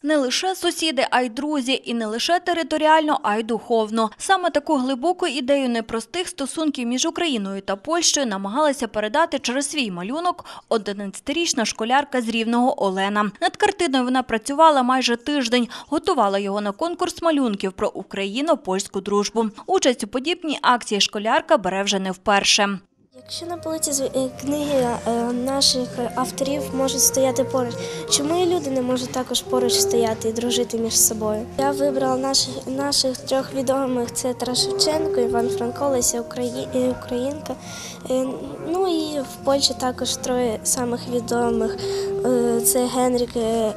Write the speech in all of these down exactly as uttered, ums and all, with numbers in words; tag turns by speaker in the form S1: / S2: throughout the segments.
S1: Не лише сусіди, а й друзі. І не лише територіально, а й духовно. Саме таку глибоку ідею непростих стосунків між Україною та Польщею намагалася передати через свій малюнок одинадцятирічна школярка з Рівного Олена. Над картиною вона працювала майже тиждень, готувала його на конкурс малюнків про україно-польську дружбу. Участь у подібній акції школярка бере вже не вперше.
S2: Якщо на полиці книги наших авторів можуть стояти поруч, чому і люди не можуть також поруч стояти і дружити між собою? Я вибрала наших, наших трьох відомих – це Тарас Шевченко, Іван Франко, Леся Українка. Ну і в Польщі також троє самих відомих – це Генрік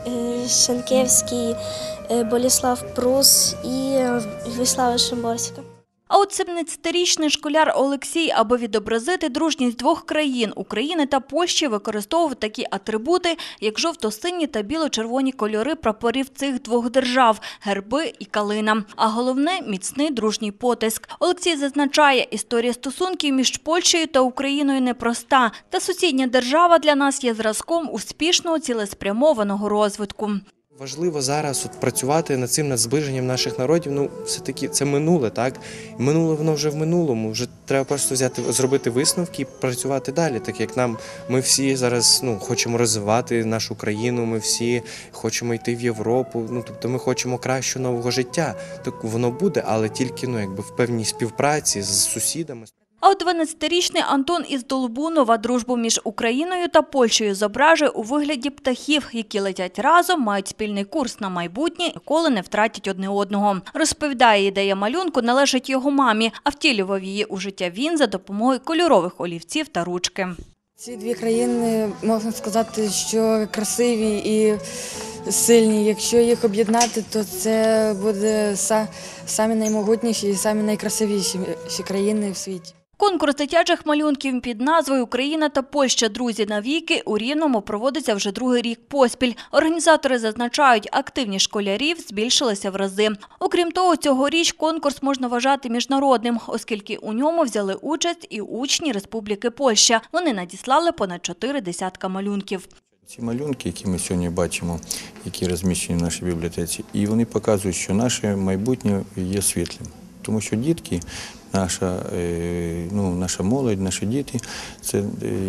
S2: Шенкевський, Боліслав Прус і Віслава Шимборська.
S1: А от сімнадцятирічний школяр Олексій, аби відобразити дружність двох країн – України та Польщі, використовував такі атрибути, як жовто-сині та біло-червоні кольори прапорів цих двох держав – герби і калина. А головне – міцний дружній потиск. Олексій зазначає, історія стосунків між Польщею та Україною непроста. Та сусідня держава для нас є зразком успішного цілеспрямованого розвитку.
S3: Важливо зараз от працювати над цим, над зближенням наших народів. Ну, все-таки це минуле, так? Минуле воно вже в минулому. Вже треба просто взяти, зробити висновки і працювати далі. Так як нам, ми всі зараз ну, хочемо розвивати нашу країну, ми всі хочемо йти в Європу. Ну, тобто ми хочемо кращого нового життя. Так воно буде, але тільки ну, якби в певній співпраці з сусідами.
S1: А от дванадцятирічний Антон із Долбунова дружбу між Україною та Польщею зображує у вигляді птахів, які летять разом, мають спільний курс на майбутнє і ніколи не втратять одне одного. Розповідає, ідея малюнку належить його мамі, а втілював її у життя він за допомогою кольорових олівців та ручки.
S4: Ці дві країни, можна сказати, що красиві і сильні. Якщо їх об'єднати, то це буде самі наймогутніші і самі найкрасивіші країни в світі.
S1: Конкурс дитячих малюнків під назвою «Україна та Польща. Друзі навіки» у Рівному проводиться вже другий рік поспіль. Організатори зазначають, активність школярів збільшилася в рази. Окрім того, цьогоріч конкурс можна вважати міжнародним, оскільки у ньому взяли участь і учні Республіки Польща. Вони надіслали понад чотири десятка малюнків.
S5: Ці малюнки, які ми сьогодні бачимо, які розміщені в нашій бібліотеці, і вони показують, що наше майбутнє є світлим. Тому що дітки, наша, ну, наша молодь, наші діти це,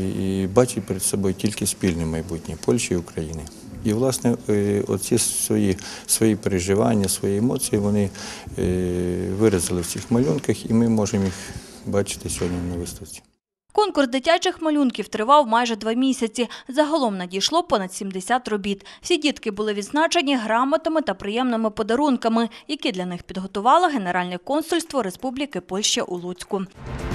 S5: і бачать перед собою тільки спільне майбутнє Польщі і України. І, власне, оці свої, свої переживання, свої емоції вони виразили в цих малюнках, і ми можемо їх бачити сьогодні на виставці.
S1: Конкурс дитячих малюнків тривав майже два місяці. Загалом надійшло понад сімдесят робіт. Всі дітки були відзначені грамотами та приємними подарунками, які для них підготувало Генеральне консульство Республіки Польща у Луцьку.